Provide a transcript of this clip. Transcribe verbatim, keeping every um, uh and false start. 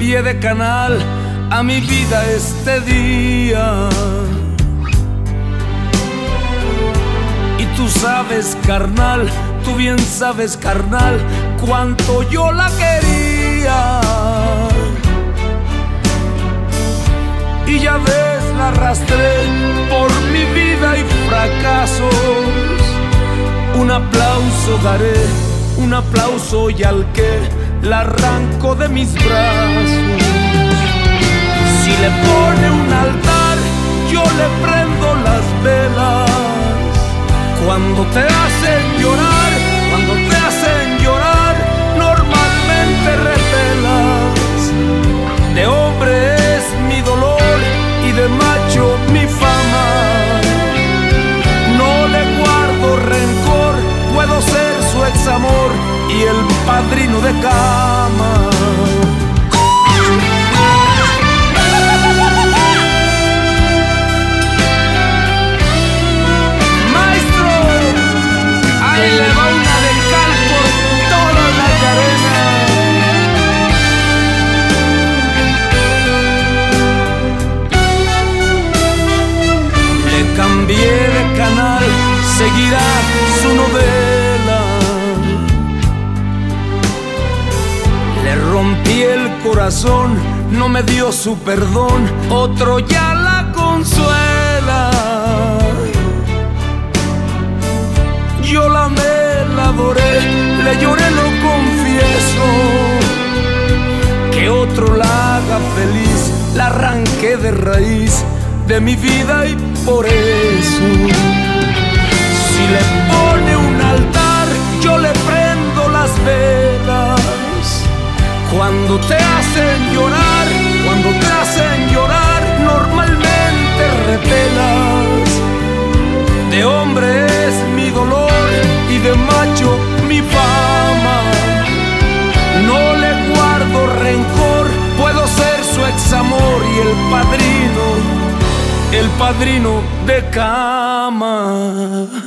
cambié de canal a mi vida este día. Y tú sabes, carnal, tú bien sabes, carnal, cuánto yo la quería. Y ya ves, la arrastré por mi vida y fracasos. Un aplauso daré, un aplauso, y al que la arranco de mis brazos. Si le pone un altar, yo le prendo las velas. Cuando te hacen llorar, cuando te hacen llorar, normalmente repelas. De hombre es mi dolor y de macho mi fama. No le guardo rencor, puedo ser su examor y el padrino de cama. Maestro, ahí le va una de cal por toda la arena. Le cambié de canal, seguirá su novela. Le rompí el corazón, no me dio su perdón, otro ya la consuela. Yo la amé, la adoré, le lloré, lo confieso. Que otro la haga feliz, la arranqué de raíz de mi vida y por eso. Si le pone un altar, yo le prendo las velas. Cuando te hacen llorar, cuando te hacen llorar, normalmente repelas. De hombre es mi dolor y de macho mi fama. No le guardo rencor, puedo ser su examor y el padrino, el padrino de cama.